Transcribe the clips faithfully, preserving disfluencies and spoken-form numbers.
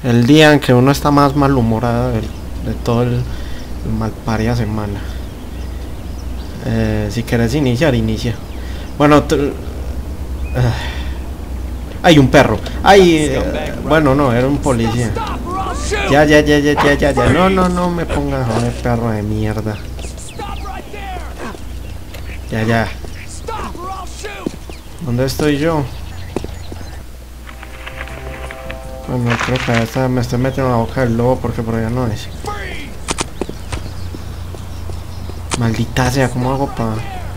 El día en que uno está más malhumorado de, de todo el, el malparia semana. Eh, si querés iniciar, inicia. Bueno, uh, hay un perro. Hay, uh, bueno, no, era un policía. Ya, ya, ya, ya, ya, ya, ya. No, no, no me pongas a joder, perro de mierda. Ya, ya. ¿Dónde estoy yo? Bueno, creo que esta me estoy metiendo en la boca del lobo porque por allá no es. Maldita sea, ¿cómo hago para...?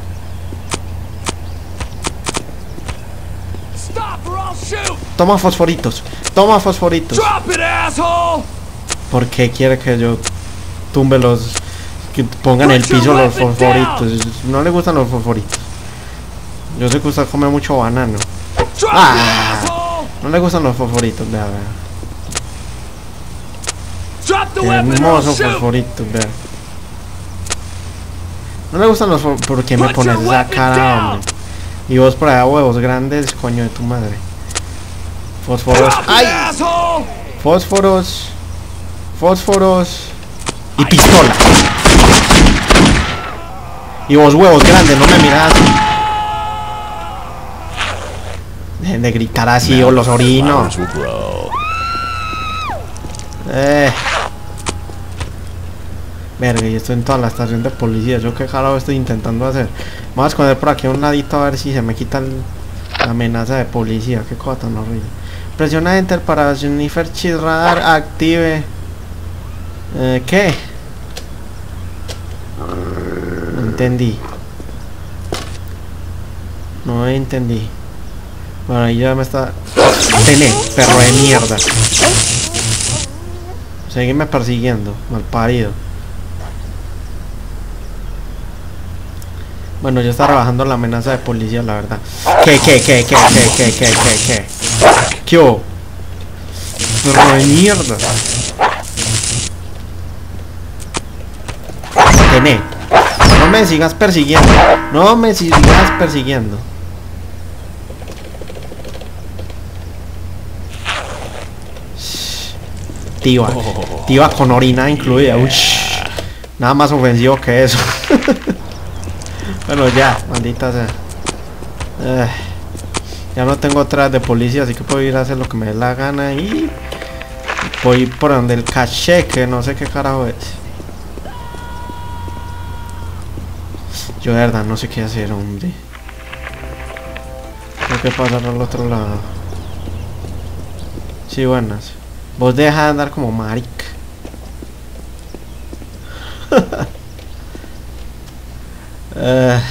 Toma fosforitos, toma fosforitos. ¿Por qué quiere que yo tumbe los... que pongan en el piso los fosforitos? No le gustan los fosforitos. Yo sé que usted come mucho banano. ¡Ah! No le gustan los fosforitos, vea, vea. Hermosos fosforitos, vea. No le gustan los fosforitos. ¿Por qué me pones esa cara, hombre? Y vos por allá, huevos grandes, coño de tu madre. Fósforos. ¡Ay! Fósforos. Fósforos. Y pistola. Y vos, huevos grandes, no me mirás. Dejen de gritar así o los orino. Eh. Verga, y estoy en toda la estación de policía. Yo qué carajo estoy intentando hacer. Vamos a esconder por aquí a un ladito a ver si se me quita el, la amenaza de policía. Qué cosa tan horrible. Presiona Enter para Jennifer Chis Radar active. Eh, ¿Qué? No entendí. No entendí. Bueno, ahí ya me está... Tené, perro de mierda. Seguime persiguiendo, malparido. Bueno, ya está rebajando la amenaza de policía, la verdad. ¿Qué, qué, qué, qué, qué, qué, qué, qué, qué? ¿Qué hubo? Perro de mierda. Tené. No me sigas persiguiendo. No me sigas persiguiendo. Tiva, tiva con orina incluida. Uy, nada más ofensivo que eso. Bueno, ya, maldita sea. Eh, ya no tengo atrás de policía, así que puedo ir a hacer lo que me dé la gana. Y voy por donde el caché, que no sé qué carajo es. Yo de verdad no sé qué hacer, hombre. Tengo que pasar al otro lado. Sí, buenas. Vos deja de andar como marica. uh,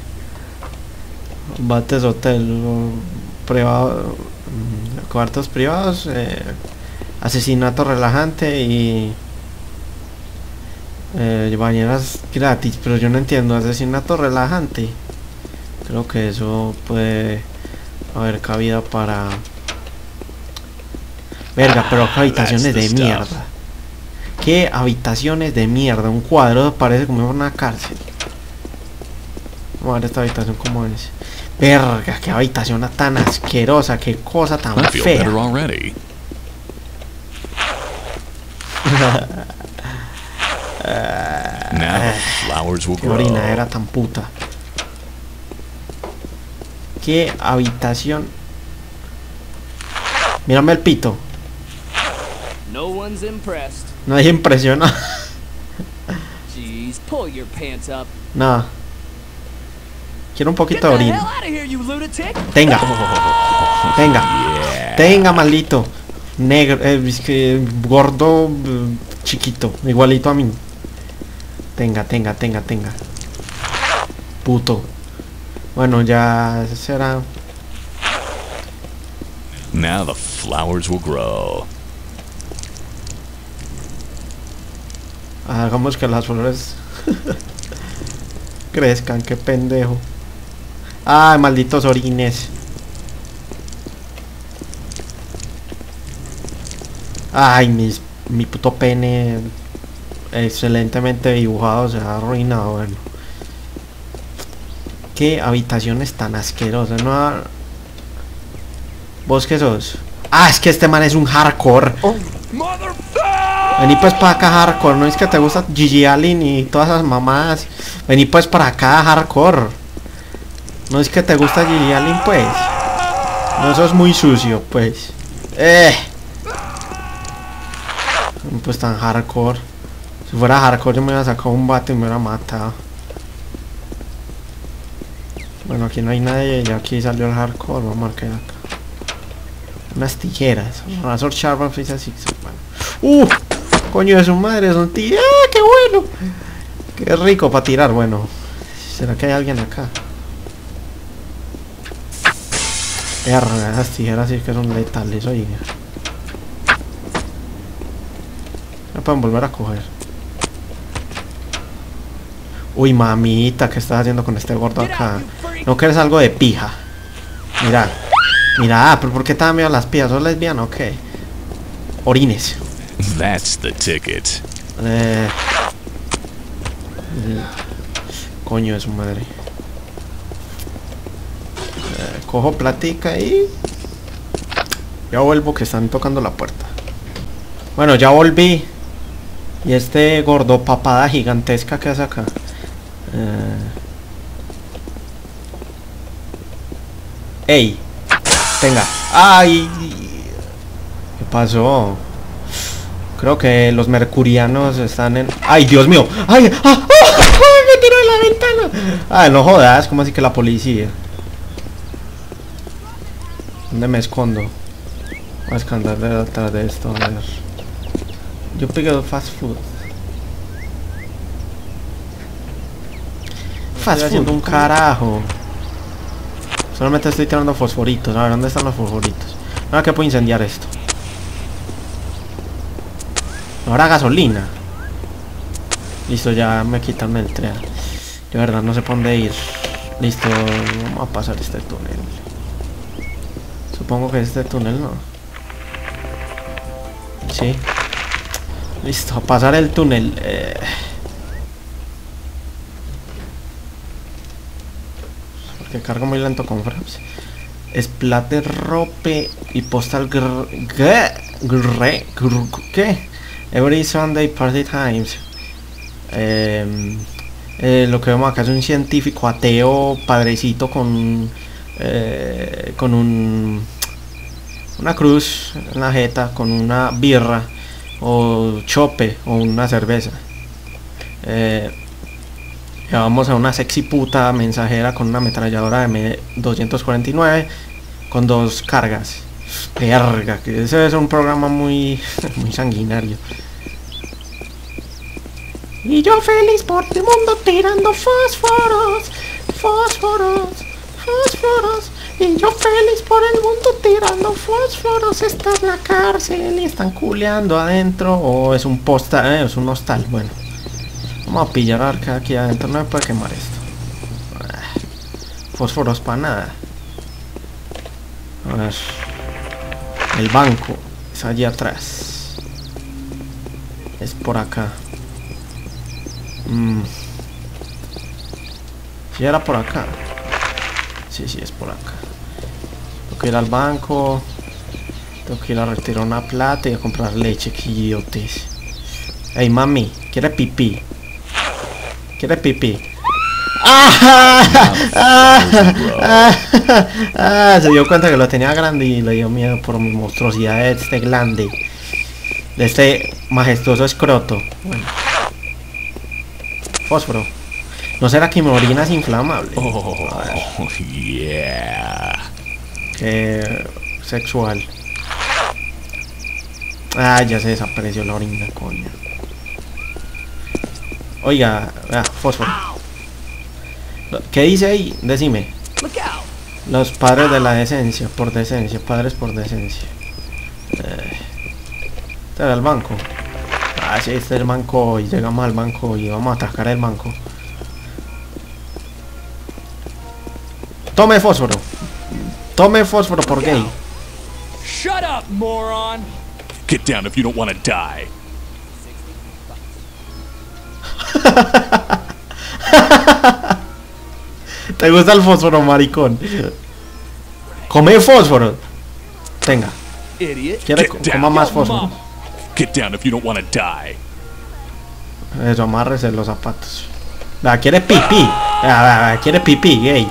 Bates hotel privado, cuartos privados, eh, asesinato relajante y eh, bañeras gratis. Pero yo no entiendo, asesinato relajante. Creo que eso puede haber cabida para... Verga, pero qué habitaciones de mierda. Qué habitaciones de mierda. Un cuadro parece como una cárcel. Vamos a ver esta habitación como es. Verga, qué habitación tan asquerosa. Qué cosa tan fea. Qué orinadera tan puta. Qué habitación. Mírame el pito. Nadie impresiona. Nada. Quiero un poquito de orina. Tenga. Tenga. Tenga, maldito. Negro, eh, gordo, chiquito. Igualito a mí. Tenga, tenga, tenga, tenga. Puto. Bueno, ya será. Now the flowers will grow. Hagamos que las flores crezcan, qué pendejo. Ay, malditos orines. Ay, mis, mi puto pene excelentemente dibujado se ha arruinado, bueno. Qué habitaciones tan asquerosas, ¿no? ¿Vos qué sos? Ah, es que este man es un hardcore. Oh. Vení pues para acá, hardcore. No es que te gusta Gigi Allen y todas esas mamadas. Vení pues para acá, hardcore. No es que te gusta Gigi Allen, pues. No, eso es muy sucio, pues. Eh. Pues tan hardcore. Si fuera hardcore yo me hubiera sacado un bate y me hubiera matado. Bueno, aquí no hay nadie. Ya aquí salió el hardcore. Vamos a marcar acá. Unas tijeras. Razor Sharp and Face Six. Bueno. Uh. Coño de su madre. Son tijeras. ¡Ah, qué bueno! Qué rico para tirar. Bueno. ¿Será que hay alguien acá? Verga, esas tijeras sí que son letales, oiga. No pueden volver a coger. Uy, mamita, ¿qué estás haciendo con este gordo acá? ¿No quieres algo de pija? Mira. Mira, pero ¿por qué te da miedo a las pijas? ¿Sos lesbiana o qué? Orines. That's the ticket. Eh, coño de su madre. Eh, cojo platica y... Ya vuelvo que están tocando la puerta. Bueno, ya volví. Y este gordo papada gigantesca que hace acá. Eh... Ey. Venga. Ay. ¿Qué pasó? Creo que los mercurianos están en... ¡Ay, Dios mío! ¡Ay! ¡Ah! ¡Ah! ¡Me tiró de la ventana! ¡Ay, no jodas! ¿Cómo así que la policía? ¿Dónde me escondo? Voy a esconder detrás de esto. A ver. Yo pido fast food. Fast food, un carajo. Solamente estoy tirando fosforitos. A ver, ¿dónde están los fosforitos? Ahora que puedo incendiar esto. Ahora gasolina. Listo, ya me quitan el tren. De verdad no sé por dónde ir. Listo, vamos a pasar este túnel. Supongo que este túnel no. Sí. Listo, a pasar el túnel. Eh. Porque cargo muy lento con fraps. Splatter rope y postal gr ¿Qué? Gr gr ¿Qué? Every Sunday party times. Eh, eh, lo que vemos acá es un científico ateo padrecito con eh, con un una cruz en la jeta, con una birra o chope o una cerveza. Eh, Llevamos a una sexy puta mensajera con una ametralladora de M doscientos cuarenta y nueve con dos cargas. Verga, que ese es un programa muy muy sanguinario. Y yo feliz por el mundo tirando fósforos, fósforos, fósforos. Y yo feliz por el mundo tirando fósforos. Esta es la cárcel y están culeando adentro. O es un postal, eh, es un hostal. Bueno, vamos a pillar arca aquí adentro. No me puede quemar esto. Ah, fósforos para nada. A ver. El banco es allí atrás. Es por acá. Mm. Si era por acá. Sí, sí, es por acá. Tengo que ir al banco. Tengo que ir a retirar una plata y a comprar leche. Que idiotes. Ey, mami, ¿quiere pipí? ¿Quiere pipí? ¡Ah! ¡Ah! ¡Ah! ¡Ah! Se dio cuenta que lo tenía grande y le dio miedo por mi monstruosidad de este glande. De este majestuoso escroto. Bueno. Fósforo. ¿No será que mi orina es inflamable? Oh, yeah. Qué sexual. Ah, ya se desapareció la orina, coño. Oiga, ah, fósforo. ¿Qué dice ahí? Decime. Los padres de la decencia, por decencia, padres por decencia. Eh, este era el banco. Ah, sí, este es el banco y llegamos al banco y vamos a atracar el banco. Tome fósforo. Tome fósforo por gay. Shut up, moron. Get down if you don't want to die. ¿Te gusta el fósforo, maricón? Come fósforo. Tenga. Idiot. ¿Quiere co coma más fósforo? Get down if you don't want to die. Eso, amárrese los zapatos. Vea, quiere pipí. Vea, vea, vea, quiere pipí, ey.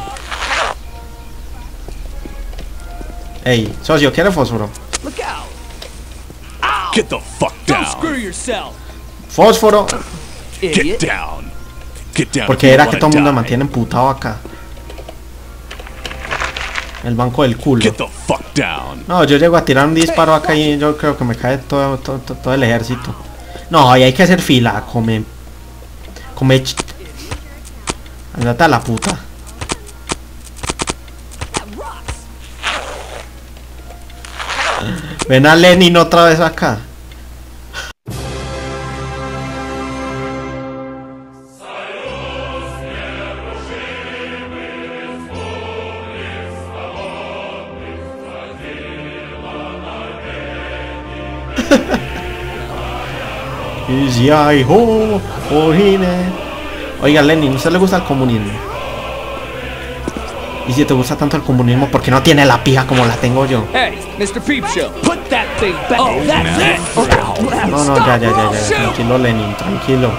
Ey, socio, ¿quiere fósforo? Look out! Get the fuck Don't screw down. yourself, Fósforo. Get idiot. down. Get down. Porque if you era don't que todo el wanna mundo me die. mantiene emputado acá. El banco del culo. Get the fuck down. No, yo llego a tirar un disparo acá y yo creo que me cae todo, todo, todo, todo el ejército. No, ahí hay que hacer fila, come. Come. ch- Andate a la puta. Ven a Lenin otra vez acá. Oiga, Lenin, ¿a usted le gusta el comunismo? Y si te gusta tanto el comunismo, ¿por qué no tiene la pija como la tengo yo? Hey, mister Peep Show, put that thing back. Oh, that's it. No, no, ya, ya, ya, ya, tranquilo, Lenin, tranquilo.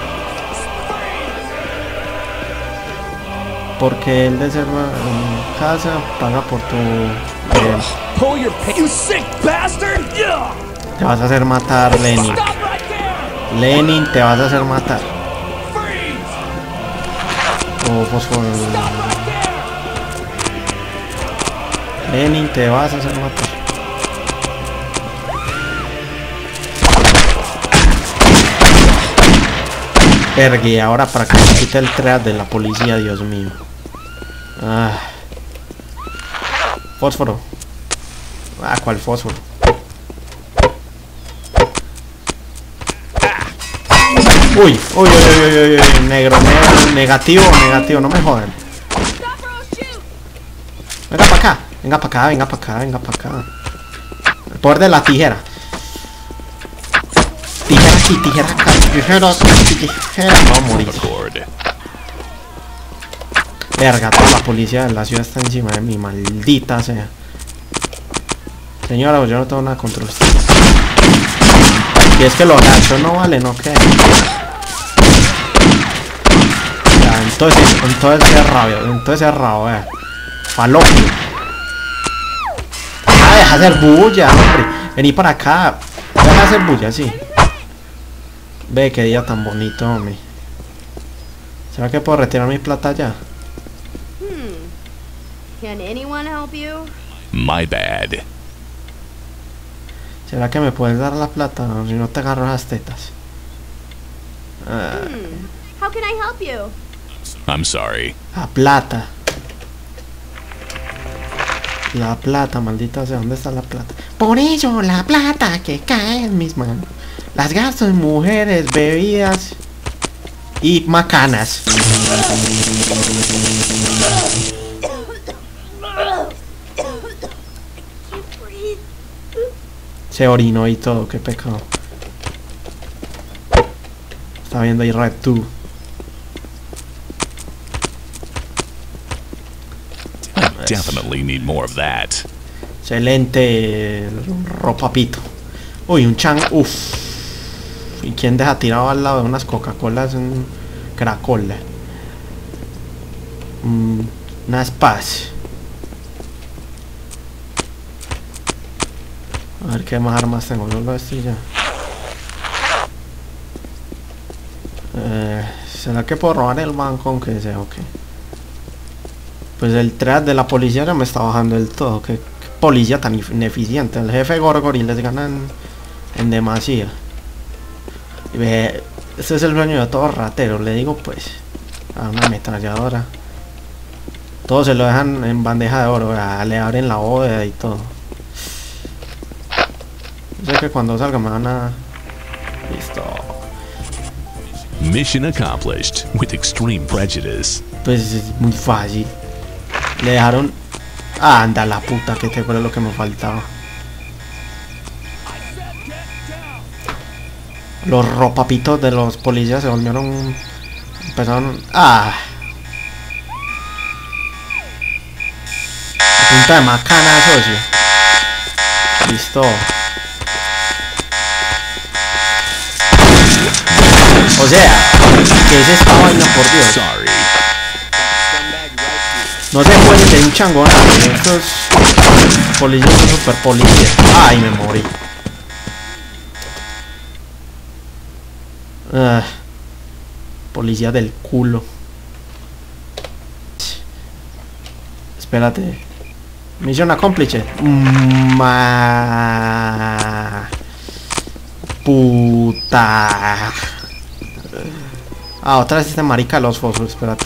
Porque el de ser en casa paga por tu... eh, Pull your pants. You sick bastard! Yeah. te vas a hacer matar, Lenin. Stop right there. Lenin, te vas a hacer matar. Freeze. Oh, fósforo. Stop right there. Lenin, te vas a hacer matar. Verga, y ahora para que me quite el tras de la policía, Dios mío. Ah. Fósforo. Ah, ¿cuál fósforo? Uy, uy, uy, uy, uy, uy, negro, negro, negativo, negativo, no me jodan. Venga para acá, venga para acá, venga para acá, venga para acá. El poder de la tijera. Tijera aquí, tijera acá, tijera, tijera. No, a morir. Verga, toda la policía de la ciudad está encima de mí, maldita sea. Señora, yo no tengo nada contra usted. Si es que los gachos no valen, ¿no? ¿Qué? Ya, entonces, entonces cerrado, entonces cerrado, vea. Falopio. Ah, deja hacer bulla, hombre. Vení para acá. Deja hacer bulla, sí. Ve qué día tan bonito, hombre. ¿Será que puedo retirar mi plata ya? Hmm. Can anyone help you? My bad. ¿Será que me puedes dar la plata? No, si no te agarro las tetas. Ah, Hmm. How can I help you? I'm sorry. la plata. La plata, maldita sea. ¿Dónde está la plata? Por ello, la plata que cae en mis manos. Las gasto en mujeres, bebidas y macanas. Se orinó y todo, qué pecado. Está viendo ahí Red dos. I definitely need more of that. Excelente ropapito. Uy, un chan. Uff. ¿Y quién deja tirado al lado de unas Coca-Colas en Cracola? Mm, una Spaz. A ver qué más armas tengo. No lo estoy ya. Eh, ¿Será que puedo robar el banco aunque sea? Ok. Pues el tras de la policía ya me está bajando del todo. Qué, qué policía tan ineficiente. El jefe Gorgori les gana en, en demasía. Y ve, este es el sueño de todo ratero. Le digo pues a una ametralladora. Todos se lo dejan en bandeja de oro. Vea, le abren la bóveda y todo. Yo sé que cuando salga me van a... Listo. Mission accomplished with extreme prejudice. Pues es muy fácil. Le dejaron... Ah, anda la puta, que te fue lo que me faltaba. Los ropapitos de los policías se volvieron... Empezaron... Ah. A punta de macana, socio. Listo. O sea, ¿qué es esta vaina, por Dios? Sorry. No se puede de un chango, nada. Estos policías son super policías. Ay, me morí. Ah, policía del culo. Espérate. Misión accomplished. Ma... Puta. Ah, otra vez este marica de los fósforos. Espérate.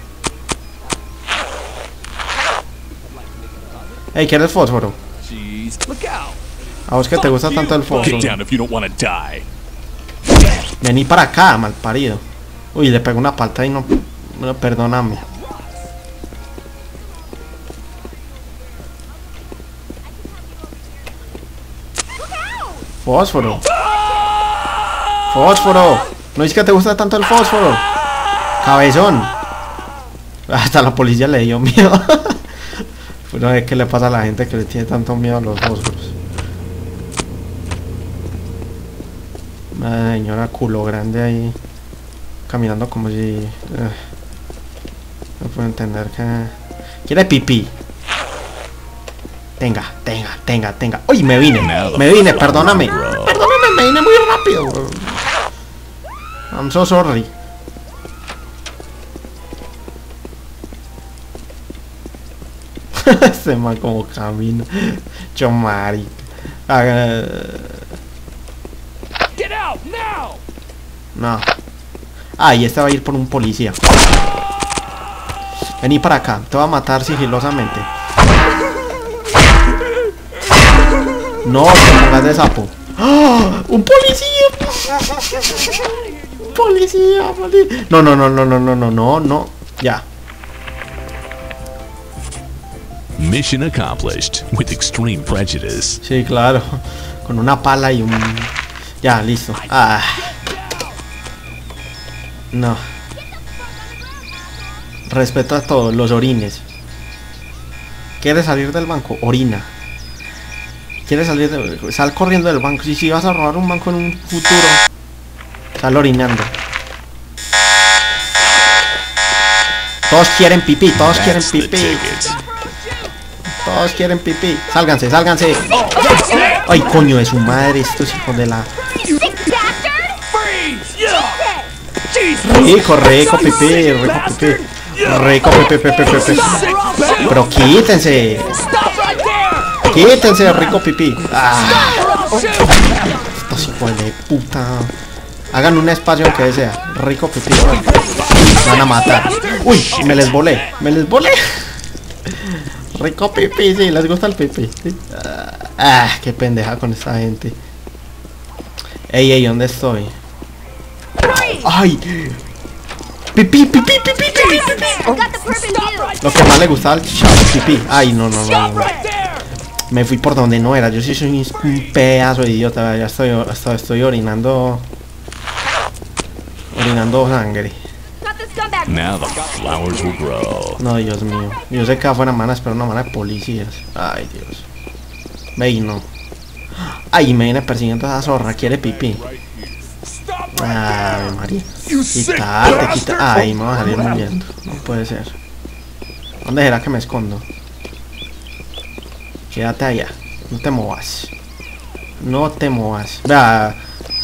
Hey, ¿quieres fósforo? A vos que te gusta tanto el fósforo. Get down if you don't want to die. Vení para acá, malparido. Uy, le pego una palta y no... no perdóname. Fósforo. Fósforo. No es que te gusta tanto el fósforo. Cabezón. Hasta la policía le dio miedo. Pero es que le pasa a la gente que le tiene tanto miedo a los fósforos. Una señora culo grande ahí caminando como si... Uh, no puedo entender que... Quiere pipí. Tenga, tenga, tenga, tenga. Uy, me vine, me vine, perdóname. Perdóname, me vine muy rápido, bro. I'm so sorry. Este man como camina. Chomari. Get out now. No. Ah, y este va a ir por un policía. Vení para acá, te va a matar sigilosamente. No, te pongas de sapo. ¡Oh! ¡Un policía! ¡Policía! ¡Policía! No, no, no, no, no, no, no, no, no. Ya. Mission accomplished with extreme prejudice. Sí, claro. Con una pala y un... Ya, listo. Ah. No. Respeto a todos los orines. ¿Quieres salir del banco? Orina. ¿Quieres salir de... Sal corriendo del banco. Y si vas a robar un banco en un futuro, sal orinando. Todos quieren pipí, todos quieren That's the pipí. ticket. Todos quieren pipí. Sálganse, sálganse. Ay, coño de su madre, estos hijos de la... Rico, rico pipí, rico pipí. Rico pipí, pipí, pipí. Pero quítense. Quítense, rico pipí. Ah. Estos hijos de puta. Hagan un espacio que sea. Rico pipí. Me van a matar. Uy, me les volé. Me les volé. Rico pipí, sí, les gusta el pipí. ¿Sí? Ah, qué pendeja con esta gente. Ey, ey, ¿dónde estoy? Ay. Pipí, pipí, pipí, pipí, pipí. Lo que más le gustaba al chavo, pipí. Ay, no, no, no, no. Me fui por donde no era. Yo sí soy un pedazo de idiota. Ya estoy, hasta estoy orinando. Orinando sangre. Now the flowers will grow. No, Dios mío. Yo sé que afuera me van a esperar una mano de policías. Ay, Dios. Ve y no. Ay, me viene persiguiendo esa zorra. Quiere pipí. Ay, María. Quítate, quítate. Ay, me va a salir muriendo. No puede ser. ¿Dónde será que me escondo? Quédate allá. No te movas. No te movas. Vea.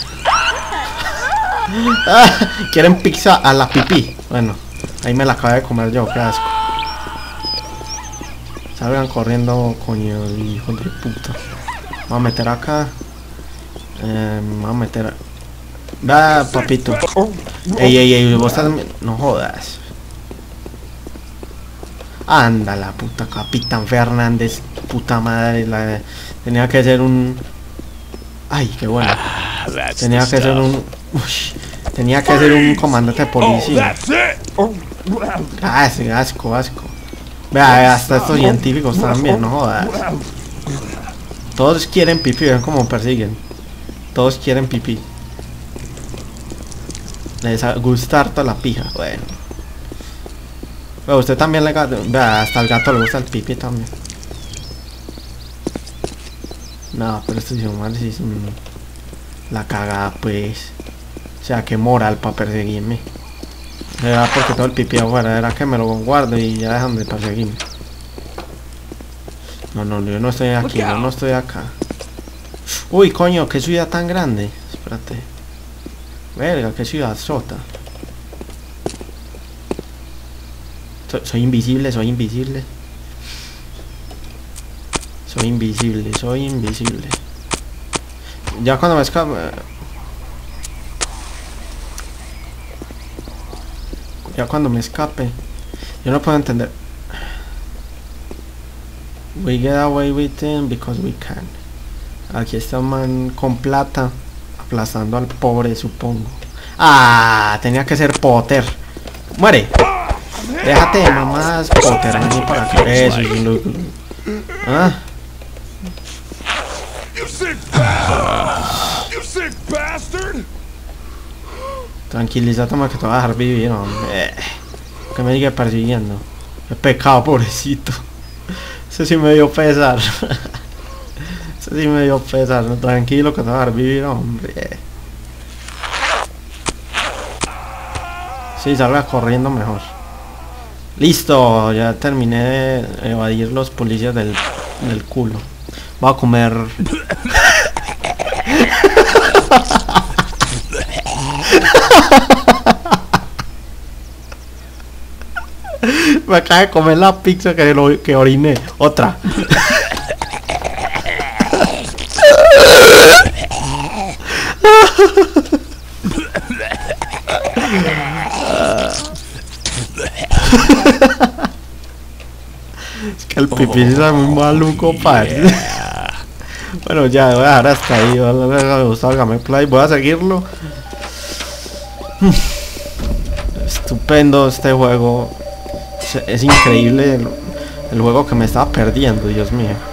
Ah, quieren pizza a la pipí. Bueno, ahí me la acabo de comer yo. Qué asco. Salgan corriendo, coño, hijos de puta. Vamos a meter acá. Eh, vamos a meter. Va, papito. Ey, ey, ey, vos estás... No jodas. Anda la puta, Capitán Fernández. Puta madre. La... Tenía que ser un... Ay, qué bueno. Ah, that's Tenía the que ser stuff. un... Uy, tenía que ser un comandante de policía. Ah, ese asco, asco. Vea, hasta estos científicos también, no jodas. Todos quieren pipí, ven cómo persiguen. Todos quieren pipí. Les gusta harto la pija, bueno. Pero usted también le gato. Vea, hasta el gato le gusta el pipí también. No, pero esto es mal, sí es un... La cagada, pues. O sea, qué moral para perseguirme. Era porque todo el pipí afuera, era que me lo guardo y ya dejan de perseguirme. No, no, yo no estoy aquí, yo no estoy acá. Uy, coño, qué ciudad tan grande. Espérate. Verga, qué ciudad sota. Soy, soy invisible, soy invisible. Soy invisible, soy invisible. Ya cuando me escape... Ya cuando me escape... Yo no puedo entender. We get away with it because we can. Aquí está un man con plata aplastando al pobre, supongo. Ah, tenía que ser Potter. Muere. Déjate de mamás, Potter. Vení para acá. Eso es un loco. Ah. Tranquilízate, más que te voy a dejar vivir, hombre. Que me sigue persiguiendo. Qué pecado, pobrecito. Eso sí me dio pesar. Eso sí me dio pesar. No, tranquilo, que te voy a dejar vivir, hombre. Sí, salga corriendo mejor. Listo, ya terminé de evadir los policías del, del culo. Voy a comer. Me acaba de comer la pizza que, lo, que oriné. Otra. Es que el pipí está muy maluco, padre. Bueno, ya voy a dejar hasta ahí. Me gustó el gameplay. Voy a seguirlo. Estupendo este juego. Es, es increíble el, el juego que me estaba perdiendo, Dios mío.